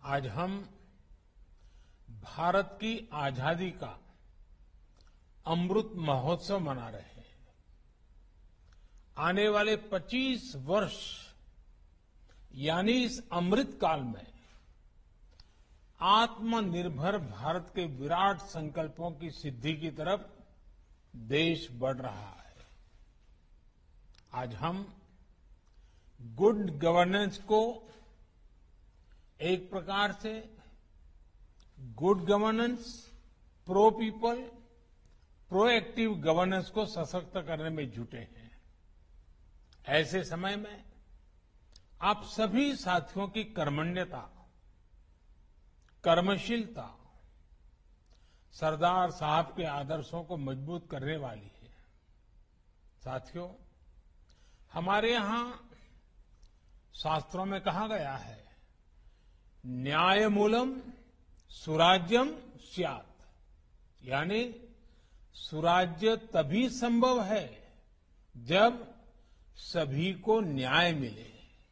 आज हम भारत की आजादी का अमृत महोत्सव मना रहे हैं। आने वाले 25 वर्ष यानी इस अमृत काल में आत्मनिर्भर भारत के विराट संकल्पों की सिद्धि की तरफ देश बढ़ रहा है। आज हम गुड गवर्नेंस को एक प्रकार से good governance, pro people, proactive governance को सशक्त करने में जुटे हैं। ऐसे समय में आप सभी साथियों की कर्मण्यता, कर्मशीलता सरदार साहब के आदर्शों को मजबूत करने वाली है। साथियों, हमारे यहां शास्त्रों में कहा गया है, न्यायमूलम सुराज्यम स्यात्, यानी सुराज्य तभी संभव है जब सभी को न्याय मिले।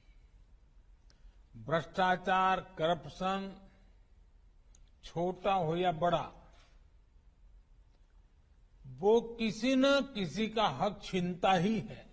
भ्रष्टाचार, करप्शन, छोटा हो या बड़ा, वो किसी न किसी का हक छीनता ही है।